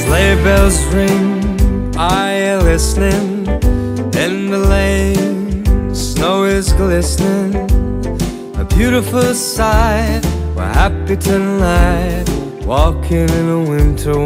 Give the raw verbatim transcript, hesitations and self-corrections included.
Sleigh bells ring, are you listening? In the lane, snow is glistening. A beautiful sight, we're happy tonight, walking in a winter